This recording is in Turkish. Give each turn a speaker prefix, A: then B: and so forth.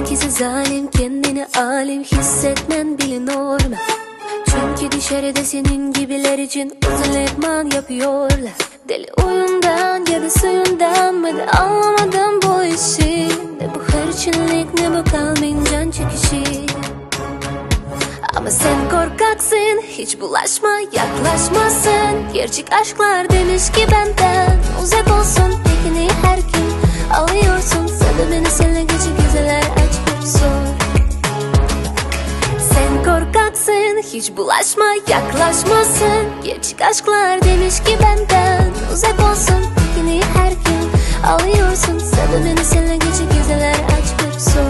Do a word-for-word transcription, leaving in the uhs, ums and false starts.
A: Herkese zalim, kendini alim hissetmen bile normal. Çünkü dışarıda senin gibiler için özel etman yapıyorlar. Deli oyundan ya da suyundan mı da anlamadım bu işi. Ne bu hırçınlık ne bu kalbin can çekişi. Ama sen korkaksın, hiç bulaşma, yaklaşmasın. Gerçek aşklar demiş ki benden uzak olsun. Peki niye her gün alıyorsun? Sen de beni seninle gece güzeller aç bir sor. Sen korkaksın, hiç bulaşma, yaklaşmasın. Gerçek aşklar demiş ki benden uzak olsun. Peki niye her gün alıyorsun? Sen de beni seninle gece güzeller aç bir sor.